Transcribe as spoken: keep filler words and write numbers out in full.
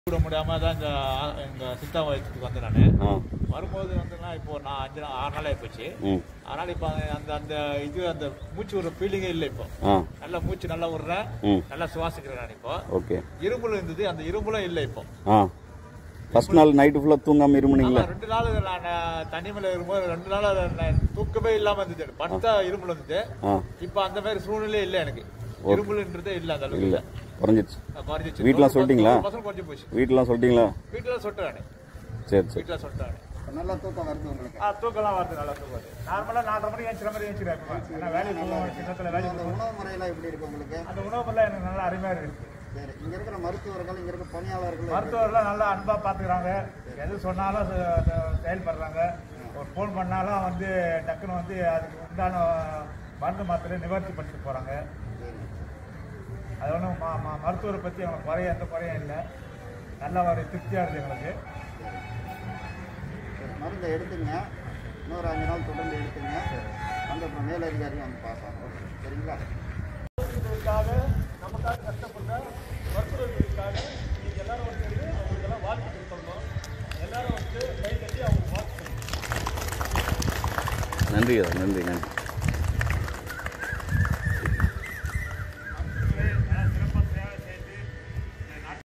விட முடியாமல் தான் இந்த எங்கள் சித்தா வயசுக்கு வந்தேன். நான் வரும்போது வந்துன்னா இப்போ நான் அஞ்சு ஆறு நாள் ஆகிப்போச்சு. அதனால் இப்போ அந்த அந்த இது அந்த மூச்சு விடுற ஃபீலிங்கே இல்லை. இப்போ நல்லா மூச்சு நல்லா விடுறேன், நல்லா சுவாசிக்கிறேன். நான் இப்போ ஓகே இரும்புல இருந்தது, அந்த இரும்புலும் இல்லை. இப்போ ஃபர்ஸ்ட் நாள் நைட்டு ஃபுல்லாக தூங்காமல் இருமுனீங்களா? ரெண்டு நாள் நான் தண்ணி மேலே இருக்கும்போது ரெண்டு நாள் தூக்கமே இல்லாமல் இருந்துச்சு. படுத்தா இரும்புல இருந்தது. இப்போ அந்த மாதிரி சூழ்நிலையே இல்லை எனக்கு. இரும்புலன்றதே இல்லை. அந்த அளவுக்கு இல்லை, குறைஞ்சிச்சு. குறைஞ்சிச்சு. வீட்டிலாம் சொல்லிட்டீங்களா? குறைஞ்சி போச்சு. வீட்டிலாம் சொல்லிட்டீங்களா? வீட்டில் சொல்லிட்டேன். சரி சரி, வீட்டில் சொல்லிட்டேன். நல்லா தூக்கம் வருது உங்களுக்கு? ஆ, தூக்கம்லாம் வருது, நல்லா தூக்கம் வருது. நார்மலாக நாலரை மணிக்கு ஏஞ்சிற மாதிரி ஏஞ்சிடுவேன். ஏன்னா வேலைக்கு போவோம், சின்னத்தில் வேலைக்கு போவோம். உணவு முறையெல்லாம் எப்படி இருக்கு உங்களுக்கு? அந்த உணவு முறையெல்லாம் எனக்கு நல்லா அருமையாக இருக்குது. சரி, இங்கே இருக்கிற மருத்துவர்கள், இங்கே இருக்கிற பணியாளர்கள், மருத்துவர்கள்லாம் நல்லா அன்பாக பார்த்துக்கிறாங்க. எது சொன்னாலும் செயல்படுறாங்க. ஒரு ஃபோன் பண்ணாலும் வந்து டக்குன்னு வந்து அதுக்கு உண்டான மருந்து மாத்திரை நிவர்த்தி பண்ணிட்டு போகிறாங்க. அது ஒன்றும் மருத்துவரை பற்றி அவங்க குறைய எந்த குறையும் இல்லை. நல்லா ஒரு திருப்தியாக இருக்குது எங்களுக்கு. மருந்தை எடுத்துங்க, இன்னொரு அஞ்சு நாள் தொடர்ந்து எடுத்துங்க. அந்த மேலதிகாரியும் வந்து பார்ப்பாங்க. சரிங்களா? இதுக்காக நமக்காக கஷ்டப்பட்ட மருத்துவர்களுக்காக நீங்கள் எல்லாரும் வந்து அவங்களுக்கெல்லாம் வாழ்த்து சொல்லணும். எல்லாரும் வந்து கை கட்டி அவங்க வாழ்த்து. நன்றி நன்றி நன்றி.